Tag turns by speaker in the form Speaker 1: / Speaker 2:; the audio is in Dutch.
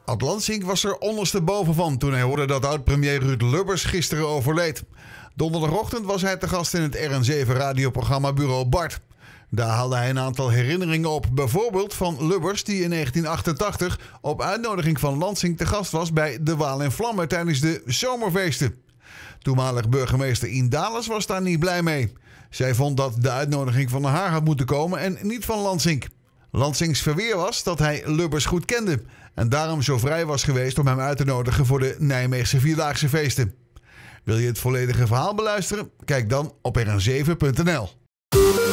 Speaker 1: Ad Lansink was er ondersteboven van toen hij hoorde dat oud-premier Ruud Lubbers gisteren overleed. Donderdagochtend was hij te gast in het RN7-radioprogramma Bureau Bart. Daar haalde hij een aantal herinneringen op, bijvoorbeeld van Lubbers die in 1988 op uitnodiging van Lansink te gast was bij de Waal in Vlammen tijdens de zomerfeesten. Toenmalig burgemeester Ien Dales was daar niet blij mee. Zij vond dat de uitnodiging van haar had moeten komen en niet van Lansink. Lansinks verweer was dat hij Lubbers goed kende en daarom zo vrij was geweest om hem uit te nodigen voor de Nijmeegse Vierdaagse feesten. Wil je het volledige verhaal beluisteren? Kijk dan op rn7.nl.